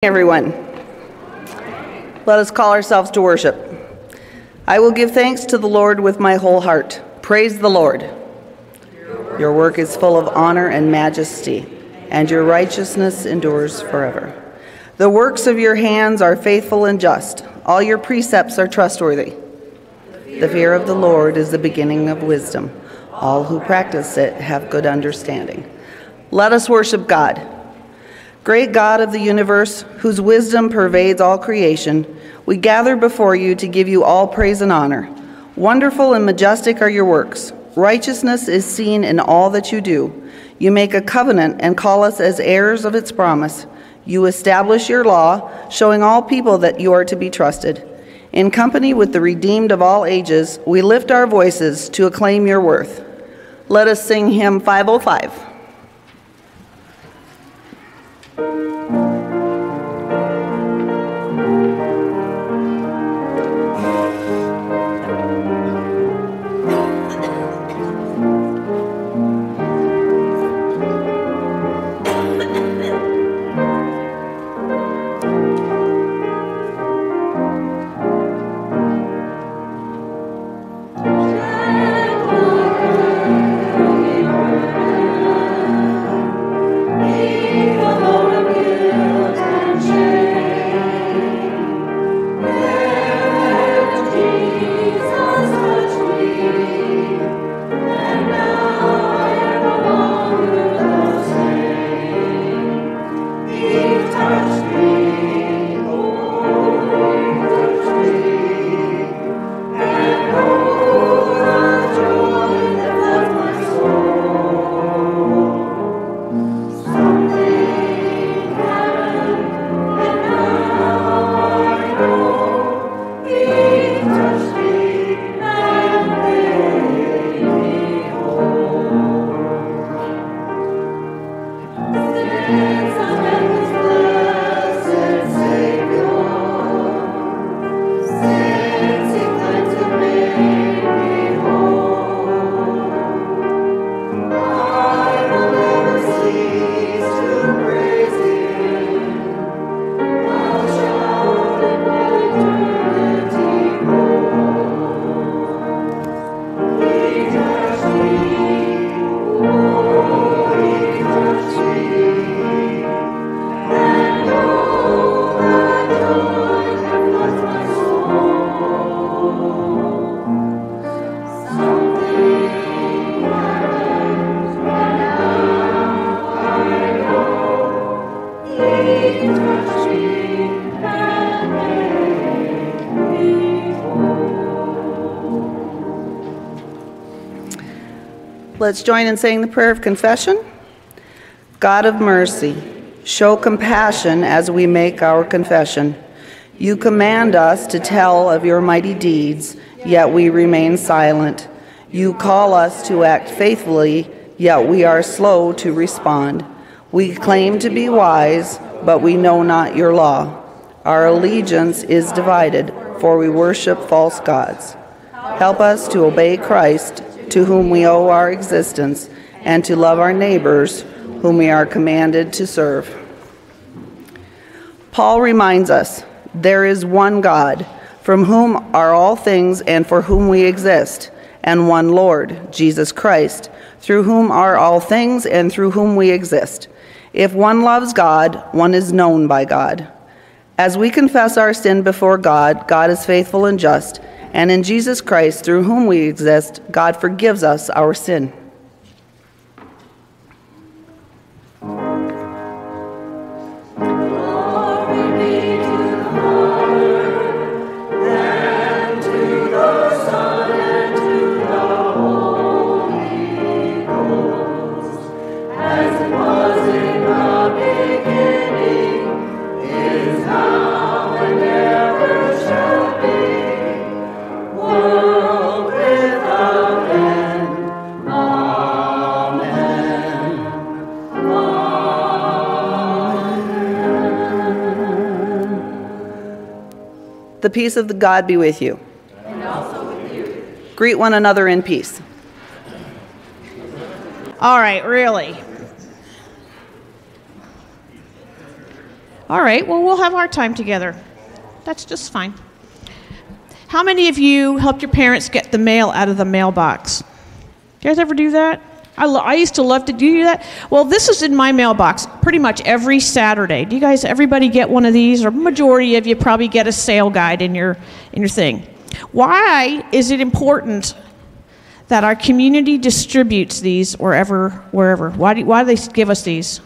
Everyone, let us call ourselves to worship. I will give thanks to the Lord with my whole heart. Praise the Lord. Your work is full of honor and majesty, and your righteousness endures forever. The works of your hands are faithful and just. All your precepts are trustworthy. The fear of the Lord is the beginning of wisdom. All who practice it have good understanding. Let us worship God. Great God of the universe, whose wisdom pervades all creation, we gather before you to give you all praise and honor. Wonderful and majestic are your works. Righteousness is seen in all that you do. You make a covenant and call us as heirs of its promise. You establish your law, showing all people that you are to be trusted. In company with the redeemed of all ages, we lift our voices to acclaim your worth. Let us sing hymn 505. Let's join in saying the prayer of confession. God of mercy, show compassion as we make our confession. You command us to tell of your mighty deeds, yet we remain silent. You call us to act faithfully, yet we are slow to respond. We claim to be wise, but we know not your law. Our allegiance is divided, for we worship false gods. Help us to obey Christ, to whom we owe our existence, and to love our neighbors, whom we are commanded to serve. Paul reminds us, there is one God, from whom are all things and for whom we exist, and one Lord, Jesus Christ, through whom are all things and through whom we exist. If one loves God, one is known by God. As we confess our sin before God, God is faithful and just, and in Jesus Christ, through whom we exist, God forgives us our sin. The peace of God be with you. And also with you. Greet one another in peace. All right, really. All right, well, we'll have our time together. That's just fine. How many of you helped your parents get the mail out of the mailbox? Do you guys ever do that? I used to love to do that. Well, this is in my mailbox pretty much every Saturday. Do you guys, everybody get one of these? Or majority of you probably get a sale guide in your thing. Why is it important that our community distributes these wherever? Why do they give us these?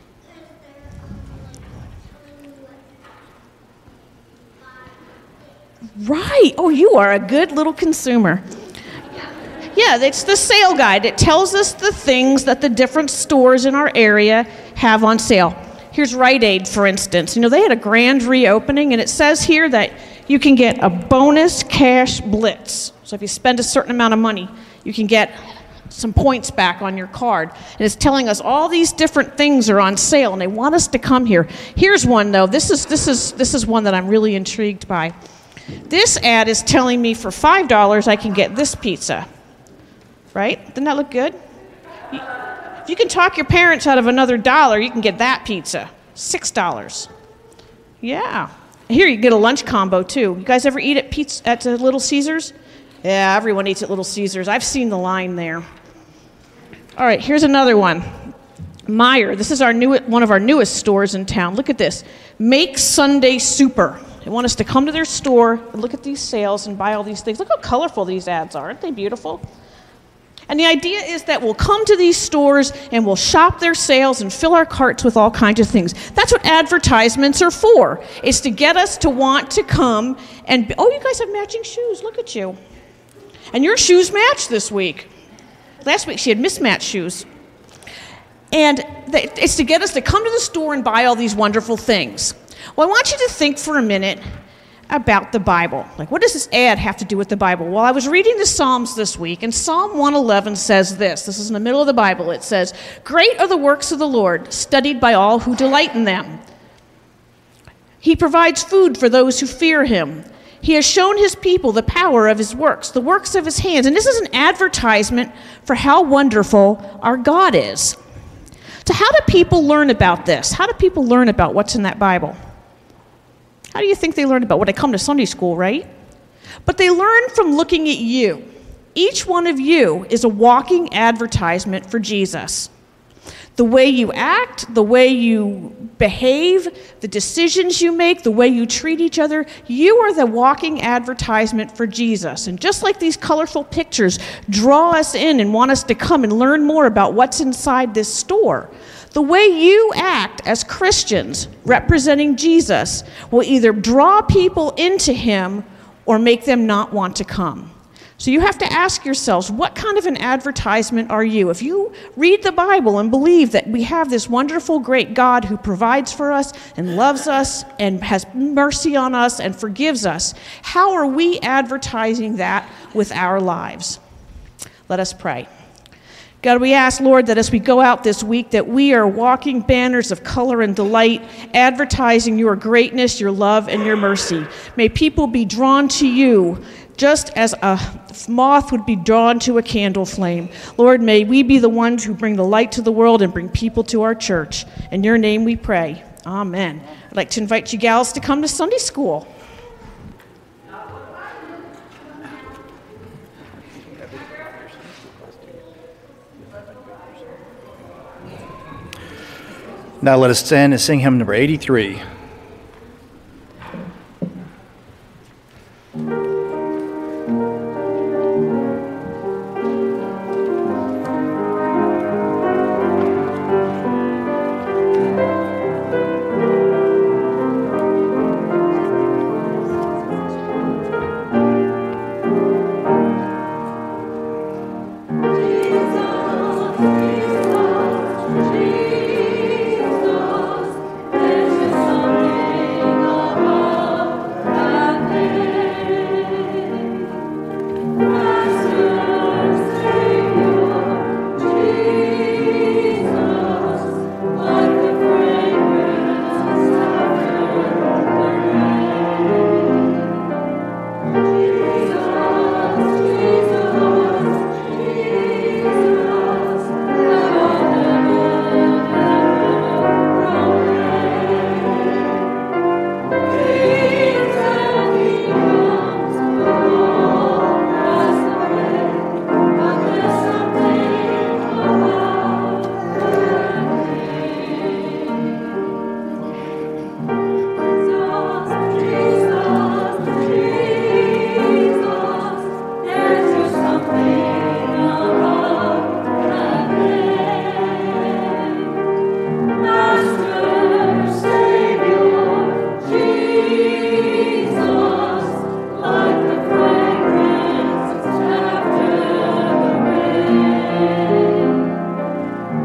Right. Oh, you are a good little consumer. Yeah, it's the sale guide. It tells us the things that the different stores in our area have on sale. Here's Rite Aid, for instance. You know, they had a grand reopening, and it says here that you can get a bonus cash blitz. So if you spend a certain amount of money, you can get some points back on your card. And it's telling us all these different things are on sale, and they want us to come here. Here's one, though. This is one that I'm really intrigued by. This ad is telling me for $5 I can get this pizza. Right? Doesn't that look good? If you can talk your parents out of another $1, you can get that pizza. $6. Yeah. Here you get a lunch combo too. You guys ever eat at Little Caesars? Yeah, everyone eats at Little Caesars. I've seen the line there. All right, here's another one. Meijer. This is one of our newest stores in town. Look at this. Make Sunday Super. They want us to come to their store and look at these sales and buy all these things. Look how colorful these ads are. Aren't they beautiful? And the idea is that we'll come to these stores and we'll shop their sales and fill our carts with all kinds of things. That's what advertisements are for. It's to get us to want to come and, oh, you guys have matching shoes. Look at you. And your shoes match this week. Last week she had mismatched shoes. And it's to get us to come to the store and buy all these wonderful things. Well, I want you to think for a minute about the Bible. Like, what does this ad have to do with the Bible? Well, I was reading the Psalms this week, and Psalm 111 says this. This is in the middle of the Bible. It says, "Great are the works of the Lord, studied by all who delight in them. He provides food for those who fear him. He has shown his people the power of his works, the works of his hands." And this is an advertisement for how wonderful our God is. So how do people learn about this? How do people learn about what's in that Bible? How do you think they learn about it? Well, they come to Sunday school, right? But they learn from looking at you. Each one of you is a walking advertisement for Jesus. The way you act, the way you behave, the decisions you make, the way you treat each other, you are the walking advertisement for Jesus. And just like these colorful pictures draw us in and want us to come and learn more about what's inside this store, the way you act as Christians representing Jesus will either draw people into him or make them not want to come. So you have to ask yourselves, what kind of an advertisement are you? If you read the Bible and believe that we have this wonderful, great God who provides for us and loves us and has mercy on us and forgives us, how are we advertising that with our lives? Let us pray. God, we ask, Lord, that as we go out this week, that we are walking banners of color and delight, advertising your greatness, your love, and your mercy. May people be drawn to you just as a moth would be drawn to a candle flame. Lord, may we be the ones who bring the light to the world and bring people to our church. In your name we pray. Amen. I'd like to invite you gals to come to Sunday school. Now let us stand and sing hymn number 83. Jesus,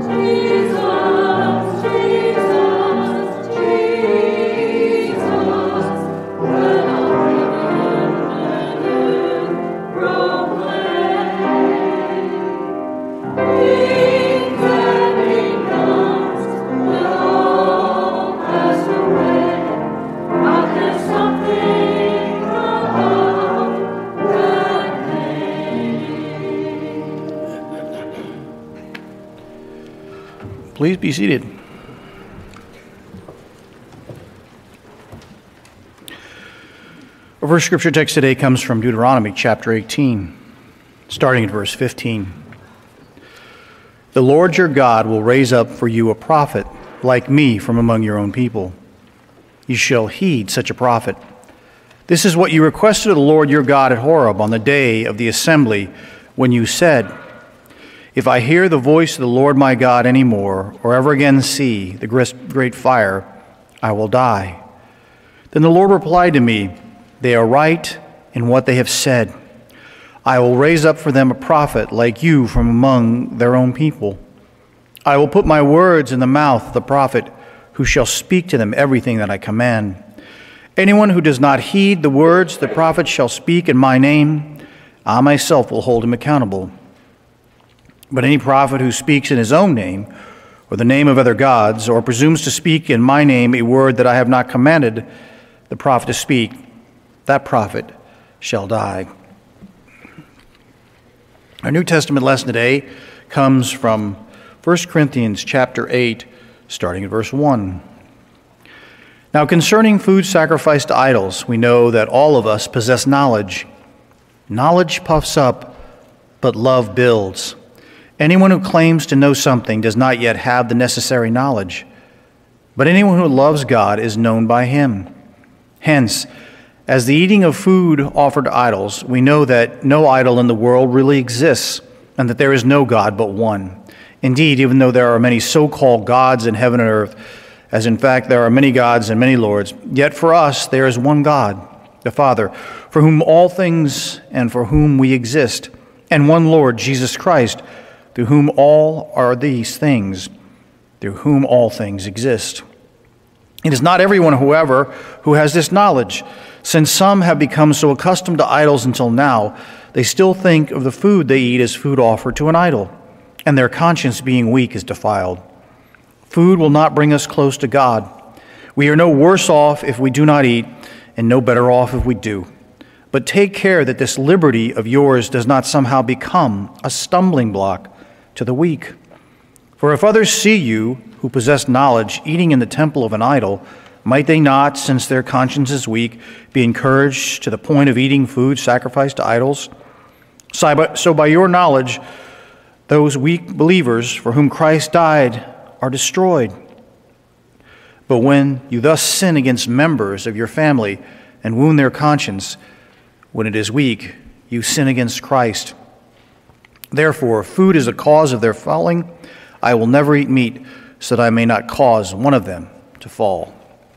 Please be seated. Our first scripture text today comes from Deuteronomy chapter 18, starting at verse 15. The Lord your God will raise up for you a prophet like me from among your own people. You shall heed such a prophet. This is what you requested of the Lord your God at Horeb on the day of the assembly when you said, if I hear the voice of the Lord my God any more, or ever again see the great fire, I will die. Then the Lord replied to me, they are right in what they have said. I will raise up for them a prophet like you from among their own people. I will put my words in the mouth of the prophet who shall speak to them everything that I command. Anyone who does not heed the words the prophet shall speak in my name, I myself will hold him accountable. But any prophet who speaks in his own name, or the name of other gods, or presumes to speak in my name a word that I have not commanded the prophet to speak, that prophet shall die. Our New Testament lesson today comes from 1 Corinthians chapter 8, starting at verse 1. Now concerning food sacrificed to idols, we know that all of us possess knowledge. Knowledge puffs up, but love builds. Anyone who claims to know something does not yet have the necessary knowledge, but anyone who loves God is known by him. Hence, as the eating of food offered to idols, we know that no idol in the world really exists, and that there is no God but one. Indeed, even though there are many so-called gods in heaven and earth, as in fact there are many gods and many lords, yet for us there is one God, the Father, for whom all things and for whom we exist, and one Lord, Jesus Christ, through whom all are these things, through whom all things exist. It is not everyone, however, who has this knowledge. Since some have become so accustomed to idols until now, they still think of the food they eat as food offered to an idol, and their conscience being weak is defiled. Food will not bring us close to God. We are no worse off if we do not eat, and no better off if we do. But take care that this liberty of yours does not somehow become a stumbling block to the weak. For if others see you, who possess knowledge, eating in the temple of an idol, might they not, since their conscience is weak, be encouraged to the point of eating food sacrificed to idols? So by your knowledge, those weak believers for whom Christ died are destroyed. But when you thus sin against members of your family and wound their conscience, when it is weak, you sin against Christ. Therefore, if food is a cause of their falling, I will never eat meat, so that I may not cause one of them to fall.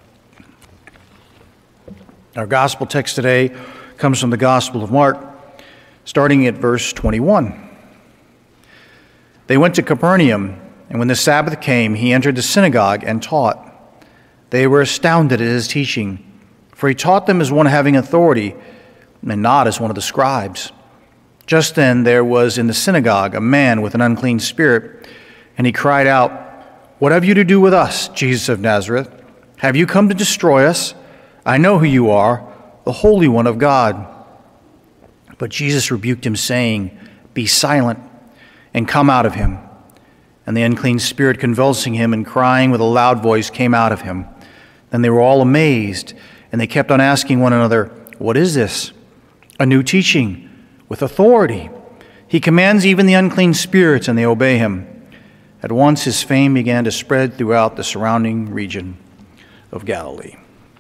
Our gospel text today comes from the Gospel of Mark, starting at verse 21. They went to Capernaum, and when the Sabbath came, he entered the synagogue and taught. They were astounded at his teaching, for he taught them as one having authority, and not as one of the scribes. Just then there was in the synagogue a man with an unclean spirit, and he cried out, "What have you to do with us, Jesus of Nazareth? Have you come to destroy us? I know who you are, the Holy One of God." But Jesus rebuked him, saying, "Be silent, and come out of him." And the unclean spirit, convulsing him and crying with a loud voice, came out of him. Then they were all amazed, and they kept on asking one another, "What is this? A new teaching with authority. He commands even the unclean spirits, and they obey him." At once his fame began to spread throughout the surrounding region of Galilee.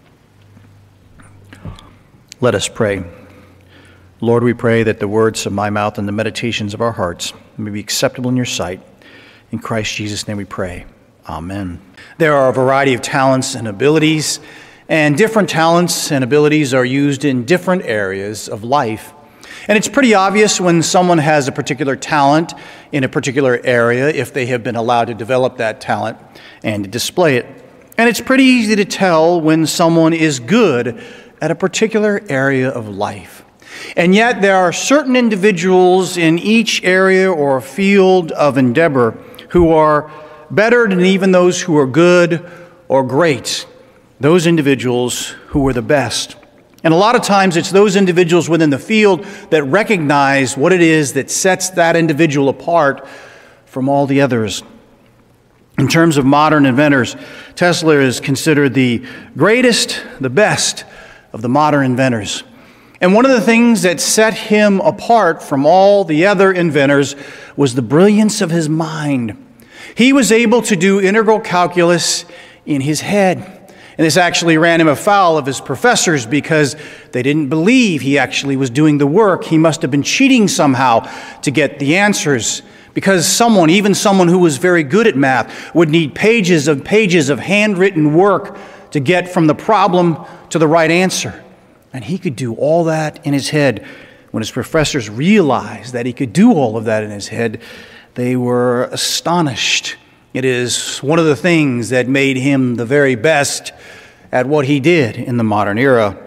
Let us pray. Lord, we pray that the words of my mouth and the meditations of our hearts may be acceptable in your sight. In Christ Jesus' name we pray. Amen. There are a variety of talents and abilities, and different talents and abilities are used in different areas of life. And it's pretty obvious when someone has a particular talent in a particular area if they have been allowed to develop that talent and to display it. And it's pretty easy to tell when someone is good at a particular area of life. And yet there are certain individuals in each area or field of endeavor who are better than even those who are good or great, those individuals who are the best. And a lot of times it's those individuals within the field that recognize what it is that sets that individual apart from all the others. In terms of modern inventors, Tesla is considered the greatest, the best of the modern inventors. And one of the things that set him apart from all the other inventors was the brilliance of his mind. He was able to do integral calculus in his head. And this actually ran him afoul of his professors because they didn't believe he actually was doing the work. He must have been cheating somehow to get the answers, because even someone who was very good at math would need pages of handwritten work to get from the problem to the right answer. And he could do all that in his head. When his professors realized that he could do all of that in his head, they were astonished. It is one of the things that made him the very best at what he did in the modern era.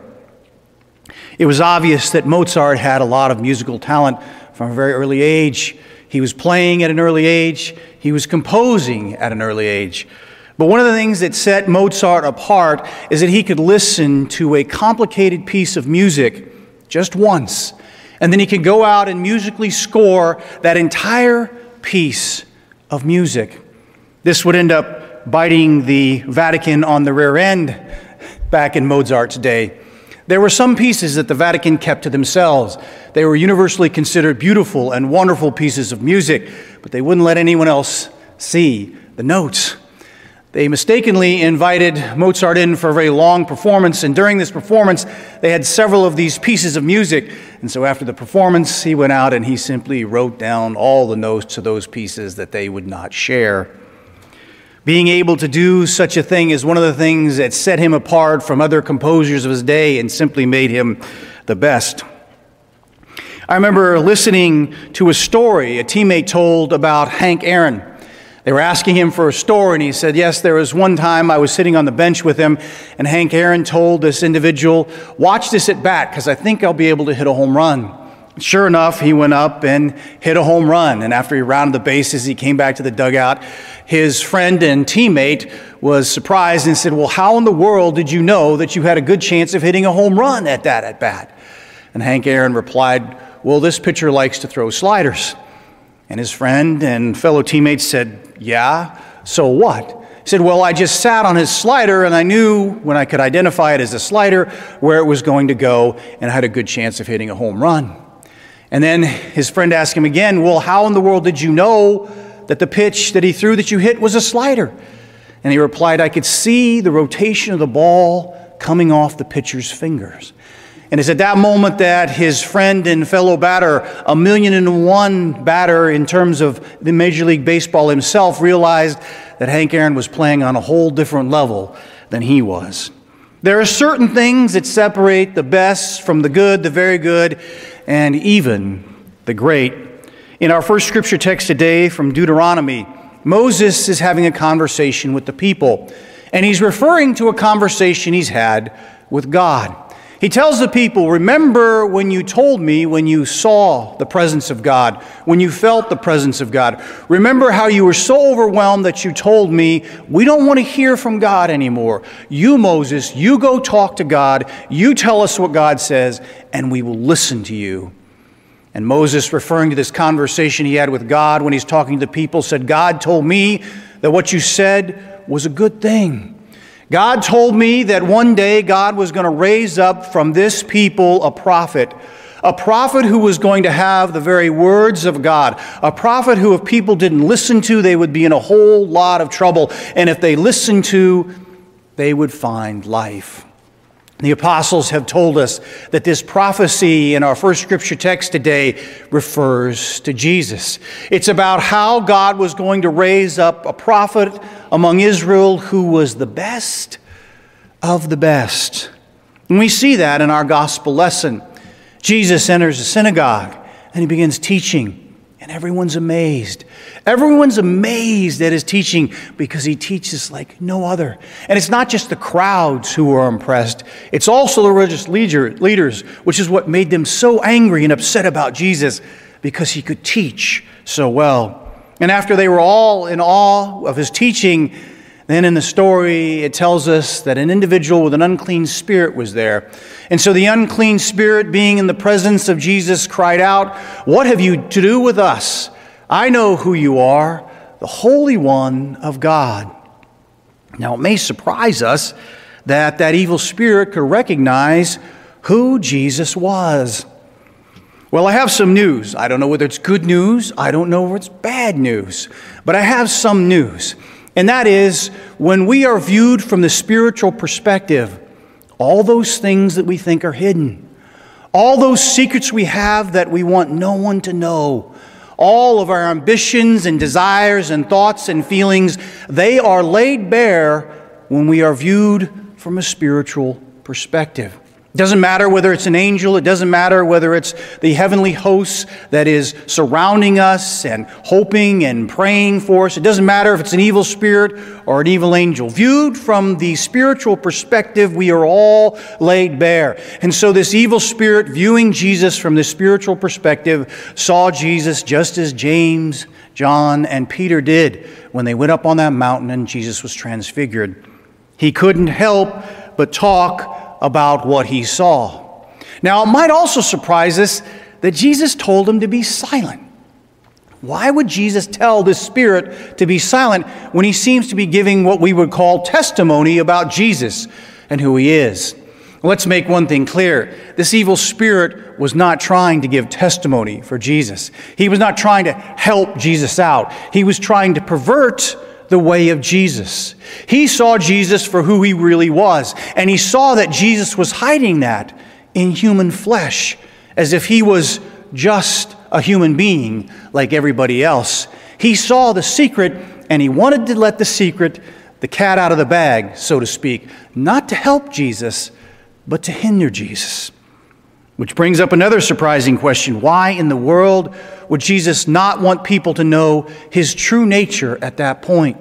It was obvious that Mozart had a lot of musical talent from a very early age. He was playing at an early age. He was composing at an early age. But one of the things that set Mozart apart is that he could listen to a complicated piece of music just once, and then he could go out and musically score that entire piece of music. This would end up biting the Vatican on the rear end back in Mozart's day. There were some pieces that the Vatican kept to themselves. They were universally considered beautiful and wonderful pieces of music, but they wouldn't let anyone else see the notes. They mistakenly invited Mozart in for a very long performance, and during this performance, they had several of these pieces of music. And so after the performance, he went out and he simply wrote down all the notes to those pieces that they would not share. Being able to do such a thing is one of the things that set him apart from other composers of his day and simply made him the best. I remember listening to a story a teammate told about Hank Aaron. They were asking him for a story, and he said, yes, there was one time I was sitting on the bench with him, and Hank Aaron told this individual, watch this at bat, because I think I'll be able to hit a home run. Sure enough, he went up and hit a home run, and after he rounded the bases, he came back to the dugout. His friend and teammate was surprised and said, well, how in the world did you know that you had a good chance of hitting a home run at that at bat? And Hank Aaron replied, well, this pitcher likes to throw sliders. And his friend and fellow teammates said, yeah, so what? He said, well, I just sat on his slider and I knew when I could identify it as a slider where it was going to go, and I had a good chance of hitting a home run. And then his friend asked him again, well, how in the world did you know that the pitch that he threw that you hit was a slider? And he replied, I could see the rotation of the ball coming off the pitcher's fingers. And it's at that moment that his friend and fellow batter, 1,000,001 batter in terms of the Major League Baseball himself, realized that Hank Aaron was playing on a whole different level than he was. There are certain things that separate the best from the good, the very good, and even the great. In our first scripture text today from Deuteronomy, Moses is having a conversation with the people, and he's referring to a conversation he's had with God. He tells the people, remember when you told me, when you saw the presence of God, when you felt the presence of God. Remember how you were so overwhelmed that you told me, we don't want to hear from God anymore. You, Moses, you go talk to God, you tell us what God says, and we will listen to you. And Moses, referring to this conversation he had with God when he's talking to the people, said, God told me that what you said was a good thing. God told me that one day God was going to raise up from this people a prophet who was going to have the very words of God, a prophet who if people didn't listen to, they would be in a whole lot of trouble, and if they listened to, they would find life. The apostles have told us that this prophecy in our first scripture text today refers to Jesus. It's about how God was going to raise up a prophet among Israel who was the best of the best. And we see that in our gospel lesson. Jesus enters the synagogue and he begins teaching, and everyone's amazed. Everyone's amazed at his teaching because he teaches like no other. And it's not just the crowds who are impressed. It's also the religious leaders, which is what made them so angry and upset about Jesus, because he could teach so well. And after they were all in awe of his teaching, then in the story, it tells us that an individual with an unclean spirit was there. And so the unclean spirit, being in the presence of Jesus, cried out, "What have you to do with us? I know who you are, the Holy One of God." Now, it may surprise us that that evil spirit could recognize who Jesus was. Well, I have some news. I don't know whether it's good news. I don't know whether it's bad news. But I have some news. And that is, when we are viewed from the spiritual perspective, all those things that we think are hidden, all those secrets we have that we want no one to know, all of our ambitions and desires and thoughts and feelings, they are laid bare when we are viewed from a spiritual perspective. It doesn't matter whether it's an angel. It doesn't matter whether it's the heavenly host that is surrounding us and hoping and praying for us. It doesn't matter if it's an evil spirit or an evil angel. Viewed from the spiritual perspective, we are all laid bare. And so this evil spirit, viewing Jesus from the spiritual perspective, saw Jesus just as James, John, and Peter did when they went up on that mountain and Jesus was transfigured. He couldn't help but talk about what he saw. Now, it might also surprise us that Jesus told him to be silent. Why would Jesus tell this spirit to be silent when he seems to be giving what we would call testimony about Jesus and who he is? Let's make one thing clear. This evil spirit was not trying to give testimony for Jesus. He was not trying to help Jesus out. He was trying to pervert the way of Jesus. He saw Jesus for who he really was, and he saw that Jesus was hiding that in human flesh, as if he was just a human being like everybody else. He saw the secret, and he wanted to let the secret, the cat out of the bag, so to speak, not to help Jesus, but to hinder Jesus. Which brings up another surprising question. Why in the world would Jesus not want people to know his true nature at that point?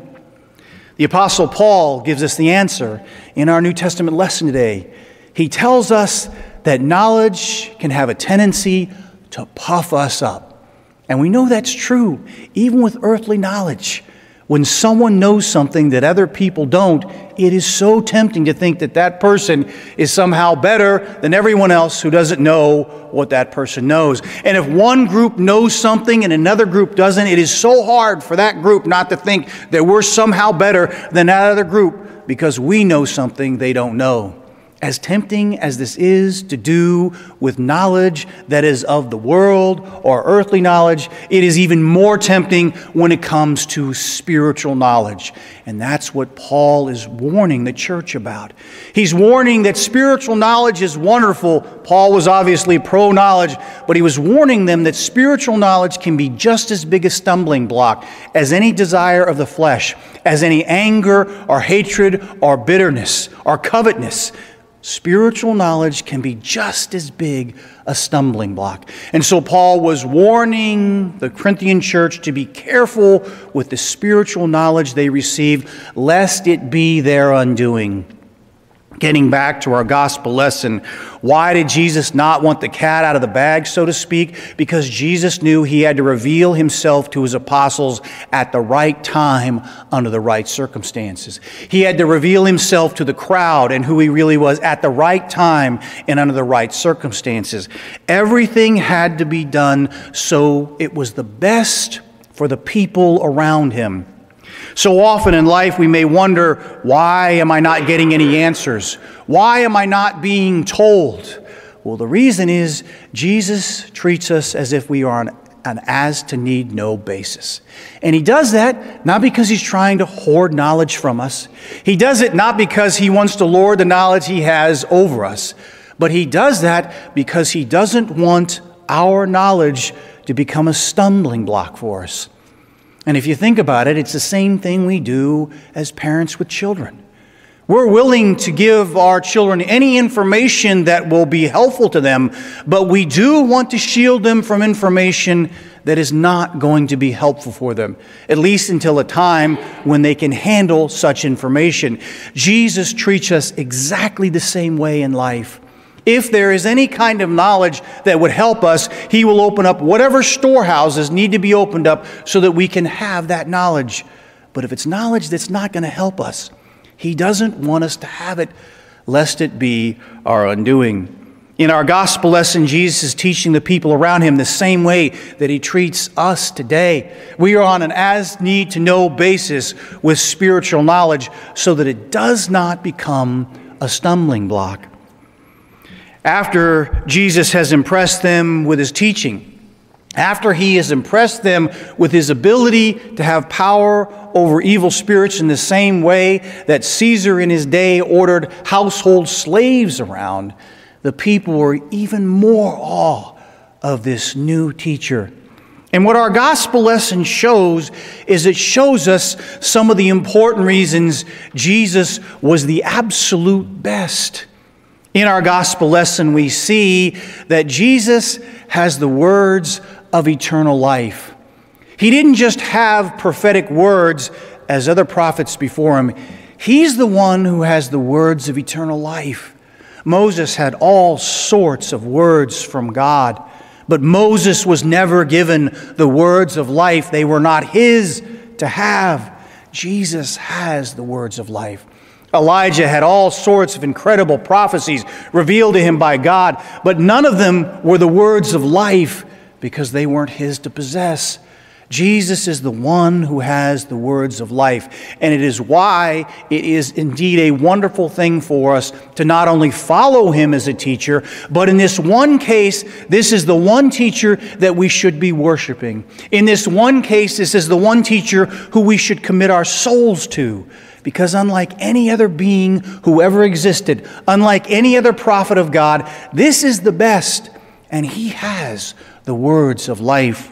The Apostle Paul gives us the answer in our New Testament lesson today. He tells us that knowledge can have a tendency to puff us up. And we know that's true, even with earthly knowledge. When someone knows something that other people don't, it is so tempting to think that that person is somehow better than everyone else who doesn't know what that person knows. And if one group knows something and another group doesn't, it is so hard for that group not to think that we're somehow better than that other group because we know something they don't know. As tempting as this is to do with knowledge that is of the world or earthly knowledge, it is even more tempting when it comes to spiritual knowledge. And that's what Paul is warning the church about. He's warning that spiritual knowledge is wonderful. Paul was obviously pro-knowledge, but he was warning them that spiritual knowledge can be just as big a stumbling block as any desire of the flesh, as any anger or hatred or bitterness or covetousness. Spiritual knowledge can be just as big a stumbling block. And so Paul was warning the Corinthian church to be careful with the spiritual knowledge they received, lest it be their undoing. Getting back to our gospel lesson, why did Jesus not want the cat out of the bag, so to speak? Because Jesus knew he had to reveal himself to his apostles at the right time under the right circumstances. He had to reveal himself to the crowd and who he really was at the right time and under the right circumstances. Everything had to be done so it was the best for the people around him. So often in life we may wonder, why am I not getting any answers? Why am I not being told? Well, the reason is Jesus treats us as if we are on an as-to-need-know basis. And he does that not because he's trying to hoard knowledge from us. He does it not because he wants to lord the knowledge he has over us. But he does that because he doesn't want our knowledge to become a stumbling block for us. And if you think about it, it's the same thing we do as parents with children. We're willing to give our children any information that will be helpful to them, but we do want to shield them from information that is not going to be helpful for them, at least until a time when they can handle such information. Jesus treats us exactly the same way in life. If there is any kind of knowledge that would help us, He will open up whatever storehouses need to be opened up so that we can have that knowledge. But if it's knowledge that's not going to help us, He doesn't want us to have it, lest it be our undoing. In our gospel lesson, Jesus is teaching the people around Him the same way that He treats us today. We are on an as-need-to-know basis with spiritual knowledge so that it does not become a stumbling block. After Jesus has impressed them with His teaching, after He has impressed them with His ability to have power over evil spirits in the same way that Caesar in his day ordered household slaves around, the people were even more awe of this new teacher. And what our gospel lesson shows is it shows us some of the important reasons Jesus was the absolute best. In our gospel lesson, we see that Jesus has the words of eternal life. He didn't just have prophetic words as other prophets before Him. He's the one who has the words of eternal life. Moses had all sorts of words from God, but Moses was never given the words of life. They were not his to have. Jesus has the words of life. Elijah had all sorts of incredible prophecies revealed to him by God, but none of them were the words of life because they weren't his to possess. Jesus is the one who has the words of life, and it is why it is indeed a wonderful thing for us to not only follow Him as a teacher, but in this one case, this is the one teacher that we should be worshiping. In this one case, this is the one teacher who we should commit our souls to. Because unlike any other being who ever existed, unlike any other prophet of God, this is the best, and He has the words of life.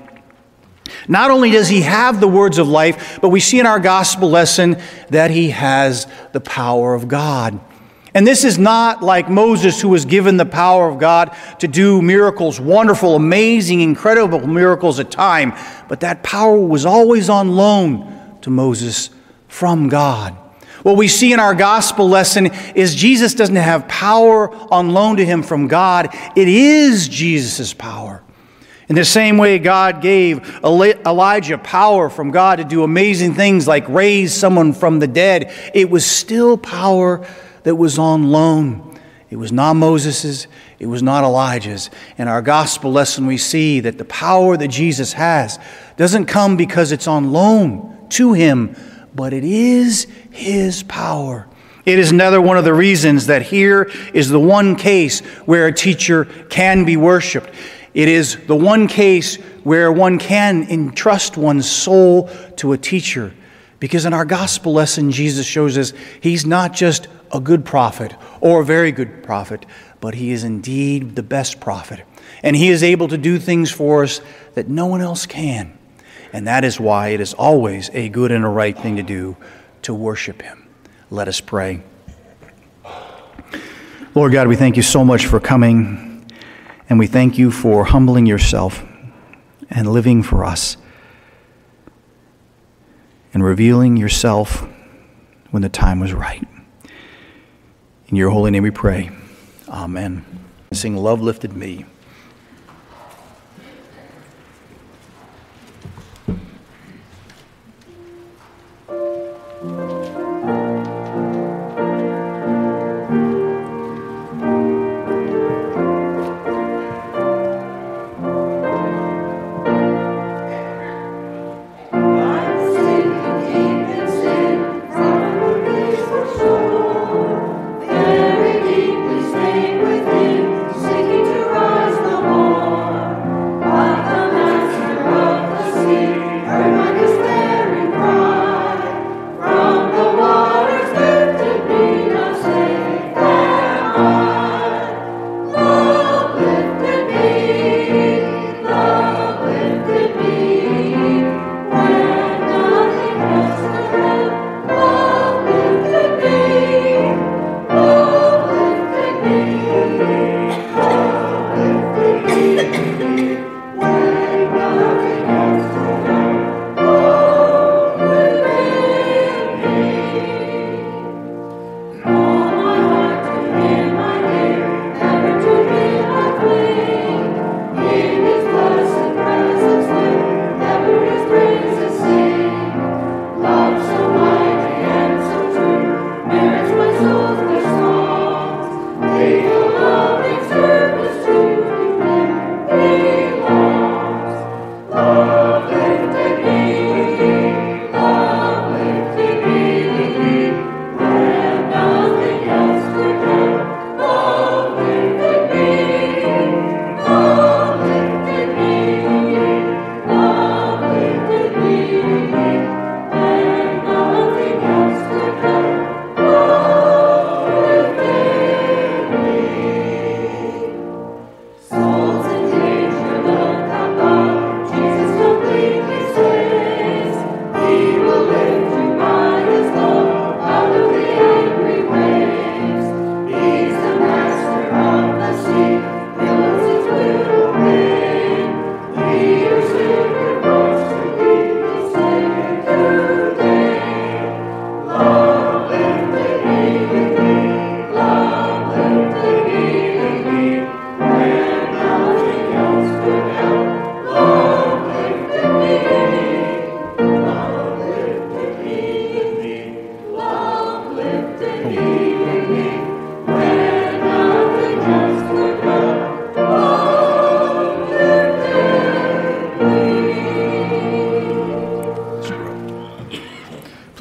Not only does He have the words of life, but we see in our gospel lesson that He has the power of God. And this is not like Moses, who was given the power of God to do miracles, wonderful, amazing, incredible miracles at time, but that power was always on loan to Moses from God. What we see in our gospel lesson is Jesus doesn't have power on loan to Him from God. It is Jesus' power. In the same way God gave Elijah power from God to do amazing things like raise someone from the dead, it was still power that was on loan. It was not Moses's, it was not Elijah's. In our gospel lesson we see that the power that Jesus has doesn't come because it's on loan to Him, but it is His power. It is another one of the reasons that here is the one case where a teacher can be worshiped. It is the one case where one can entrust one's soul to a teacher. Because in our gospel lesson, Jesus shows us He's not just a good prophet or a very good prophet, but He is indeed the best prophet. And He is able to do things for us that no one else can. And that is why it is always a good and a right thing to do to worship Him. Let us pray. Lord God, we thank You so much for coming. And we thank You for humbling Yourself and living for us and revealing Yourself when the time was right. In Your holy name we pray. Amen. Sing Love Lifted Me. Very deeply stained with him, seeking to rise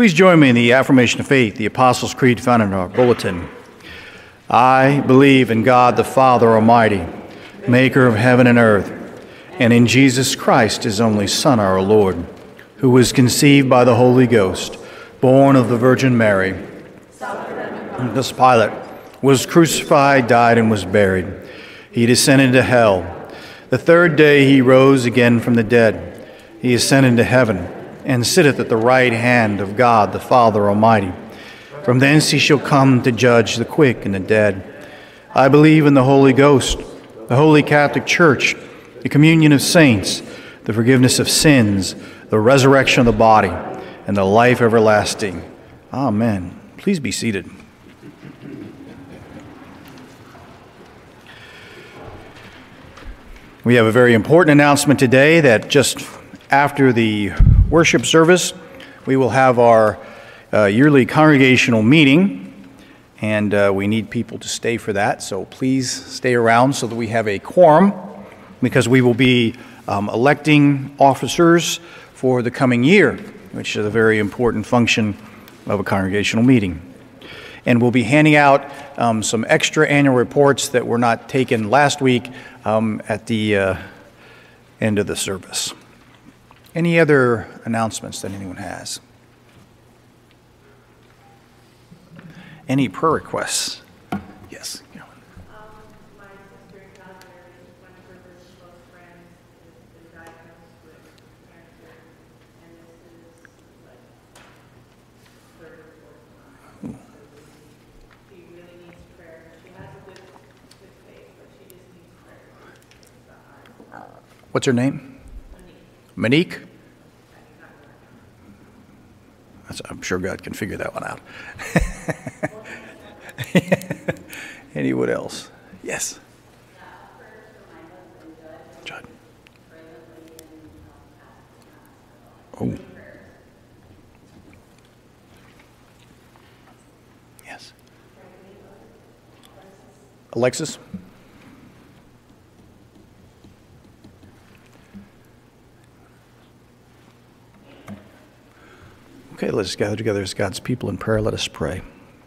Please join me in the affirmation of faith, the Apostles' Creed found in our bulletin. I believe in God the Father Almighty, maker of heaven and earth, and in Jesus Christ, his only Son, our Lord, who was conceived by the Holy Ghost, born of the Virgin Mary. This Pilate was crucified, died, and was buried. He descended to hell. The third day he rose again from the dead. He ascended into heaven and sitteth at the right hand of God the Father Almighty. From thence he shall come to judge the quick and the dead. I believe in the Holy Ghost, the Holy Catholic Church, the communion of saints, the forgiveness of sins, the resurrection of the body, and the life everlasting. Amen. Please be seated. We have a very important announcement today that just after the worship service, we will have our yearly congregational meeting, and we need people to stay for that, so please stay around so that we have a quorum, because we will be electing officers for the coming year, which is a very important function of a congregational meeting. And we'll be handing out some extra annual reports that were not taken last week at the end of the service. Any other announcements that anyone has? Any prayer requests? Yes. My sister and brother, one of her really close friends, has been diagnosed with cancer, and this is like third or fourth time. So she really needs prayer. She has a good faith, but she just needs prayer. It's hard. What's her name? Monique? I'm sure God can figure that one out. Anyone else? Yes. Judd. Oh. Yes. Alexis? Okay, let us gather together as God's people in prayer. Let us pray.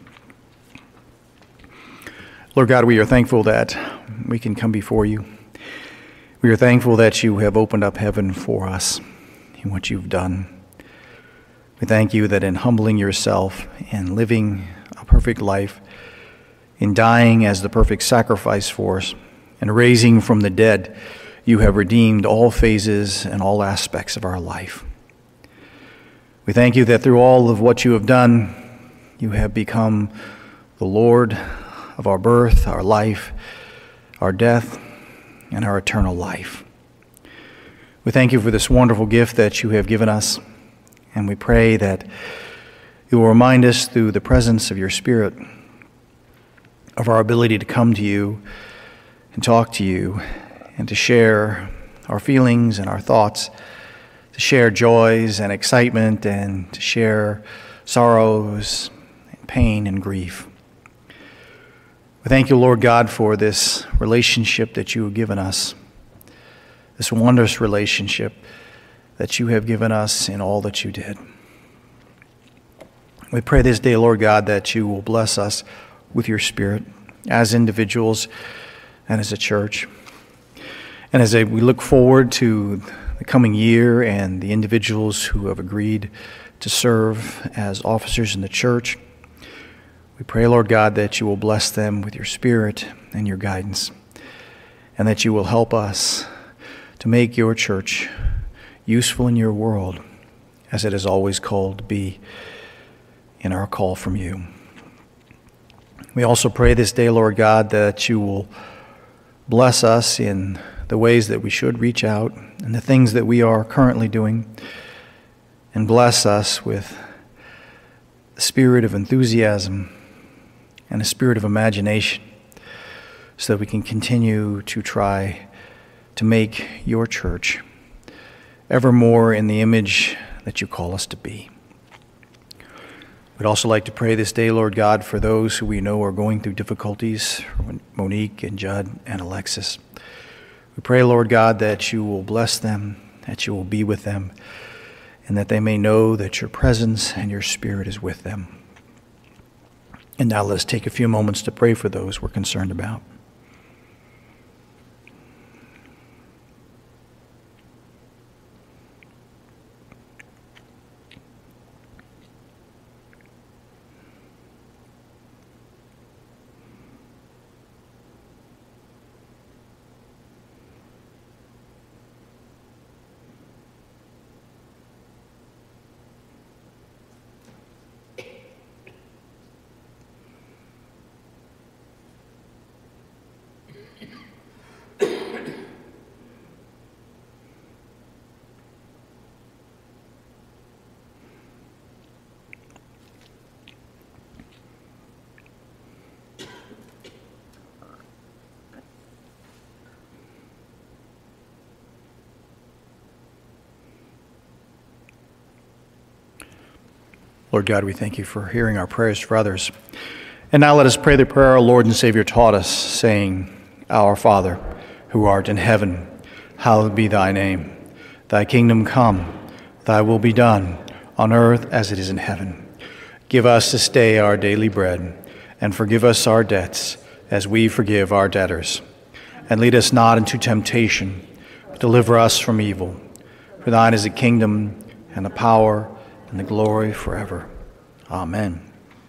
Lord God, we are thankful that we can come before you. We are thankful that you have opened up heaven for us in what you've done. We thank you that in humbling yourself and living a perfect life, in dying as the perfect sacrifice for us, and raising from the dead, you have redeemed all phases and all aspects of our life. We thank you that through all of what you have done, you have become the Lord of our birth, our life, our death, and our eternal life. We thank you for this wonderful gift that you have given us, and we pray that you will remind us through the presence of your Spirit of our ability to come to you and talk to you and to share our feelings and our thoughts, to share joys and excitement, and to share sorrows and pain and grief. We thank you, Lord God, for this relationship that you have given us, this wondrous relationship that you have given us in all that you did. We pray this day, Lord God, that you will bless us with your Spirit as individuals and as a church. And as we look forward to the coming year and the individuals who have agreed to serve as officers in the church, we pray, Lord God, that you will bless them with your Spirit and your guidance, and that you will help us to make your church useful in your world, as it is always called to be in our call from you. We also pray this day, Lord God, that you will bless us in the ways that we should reach out and the things that we are currently doing, and bless us with a spirit of enthusiasm and a spirit of imagination so that we can continue to try to make your church ever more in the image that you call us to be. We'd also like to pray this day, Lord God, for those who we know are going through difficulties, Monique and Judd and Alexis. We pray, Lord God, that you will bless them, that you will be with them, and that they may know that your presence and your Spirit is with them. And now let's take a few moments to pray for those we're concerned about. Lord God, we thank you for hearing our prayers for others. And now let us pray the prayer our Lord and Savior taught us, saying, Our Father, who art in heaven, hallowed be thy name. Thy kingdom come, thy will be done, on earth as it is in heaven. Give us this day our daily bread, and forgive us our debts, as we forgive our debtors. And lead us not into temptation, but deliver us from evil. For thine is the kingdom, and the power, and the glory forever. Amen.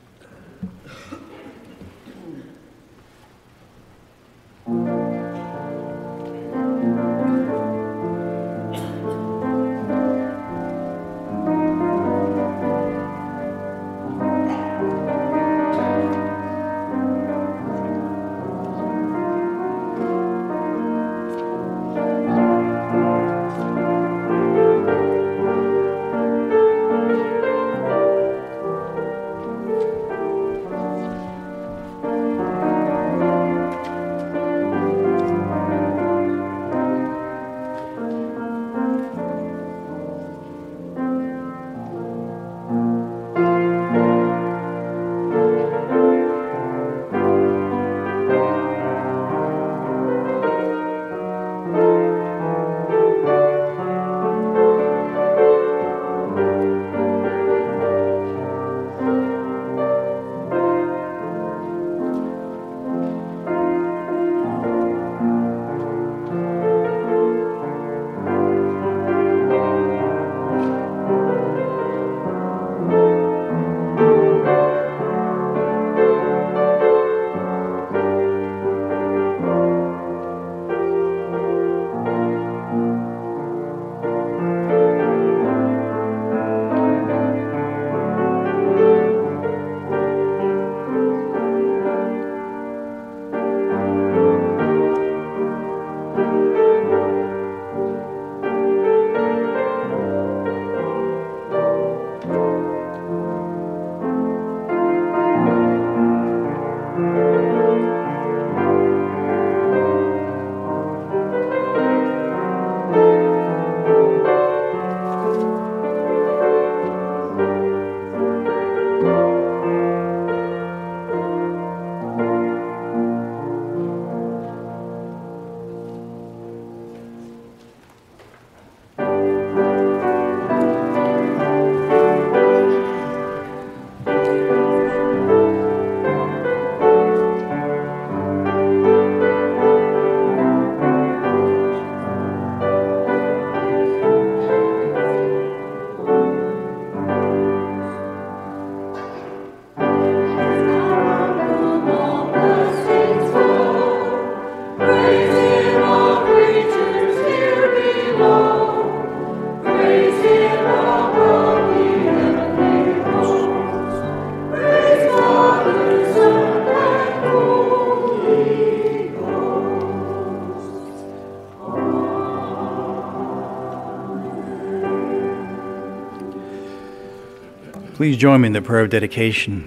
Please join me in the prayer of dedication.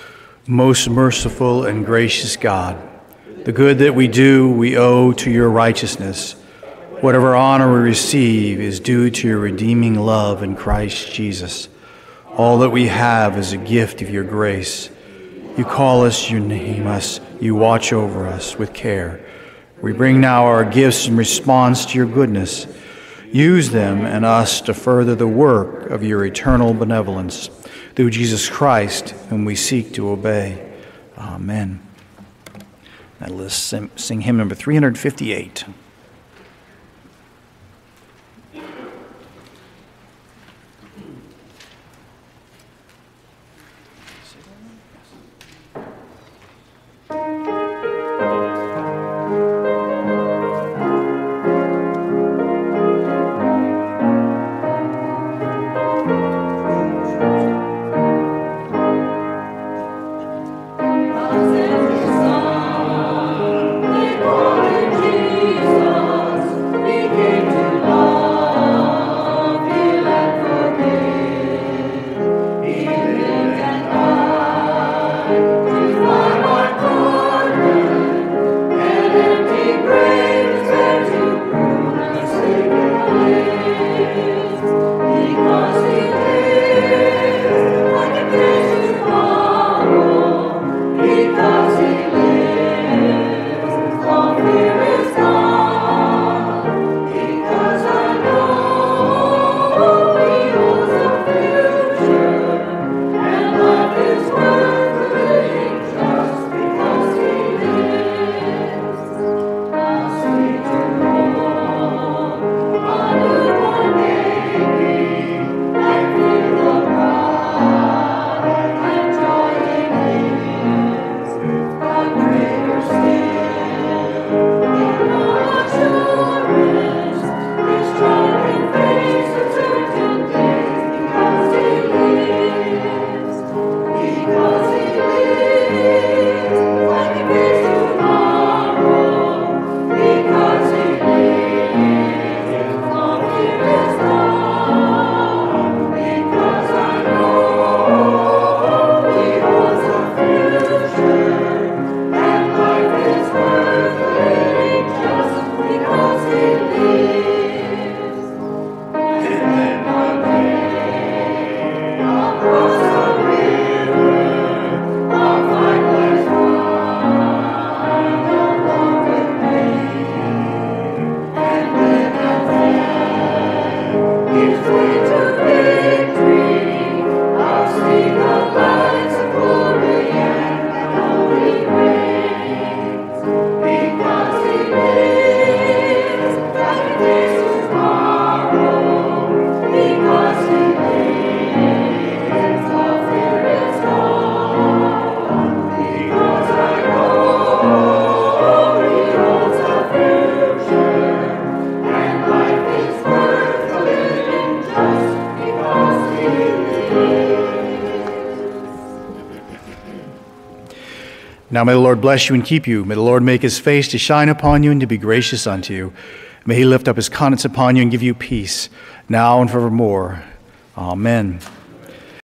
Most merciful and gracious God, the good that we do, we owe to your righteousness. Whatever honor we receive is due to your redeeming love in Christ Jesus. All that we have is a gift of your grace. You call us, you name us, you watch over us with care. We bring now our gifts in response to your goodness. Use them and us to further the work of your eternal benevolence. Through Jesus Christ, whom we seek to obey. Amen. Now let's sing hymn number 358. Now may the Lord bless you and keep you. May the Lord make his face to shine upon you and to be gracious unto you. May he lift up his countenance upon you and give you peace, now and forevermore. Amen.